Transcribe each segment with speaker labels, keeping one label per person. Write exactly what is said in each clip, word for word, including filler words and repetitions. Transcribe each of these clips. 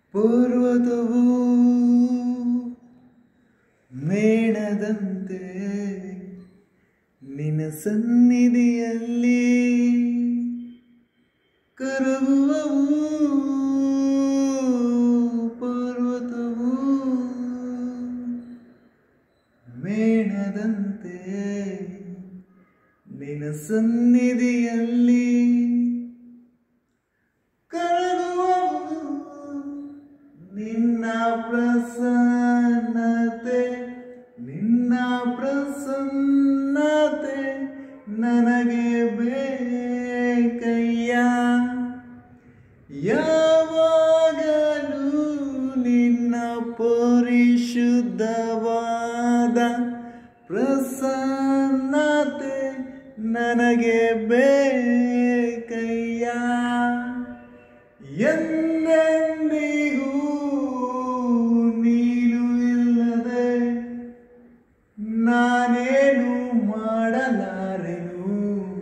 Speaker 1: ಪರ್ವತವು ಮೇಣದಂತೆ ನಿನ್ನ ಸನ್ನಿಧಿಯಲ್ಲಿ ಕರಗುವವು. ಪರ್ವತವು ಮೇಣದಂತೆ ನಿನ್ನ ಸನ್ನಿಧಿಯಲ್ಲಿ ಕರಗುವವು. ನಿನ್ನ ಪ್ರಸನ್ನತೆ ನಿನ್ನ ಪ್ರಸನ್ನತೆ ನನಗೆ ಬೇಕಯ್ಯ. ಯಾವಾಗಲೂ ನಿನ್ನ ಪರಿಶುದ್ಧವಾದ ಪ್ರಸನ್ನತೆ ನನಗೆ ಬೇಕಯ್ಯ. ಎಂದೆಂದಿಗೂ ನೀನು ಇಲ್ಲದೆ ನಾನೇನು ಮಾಡಲಾರೆನು.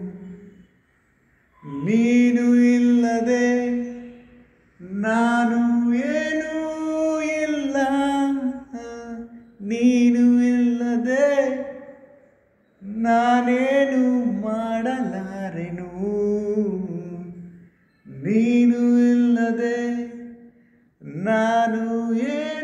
Speaker 1: ನೀನು ಇಲ್ಲದೆ ನಾನು ಏನೂ ಇಲ್ಲ. ನೀನು ಇಲ್ಲದೆ ನಾನೇನು ಮಾಡಲಾರೆನು. ನೀನು ಇಲ್ಲದೆ ನಾನು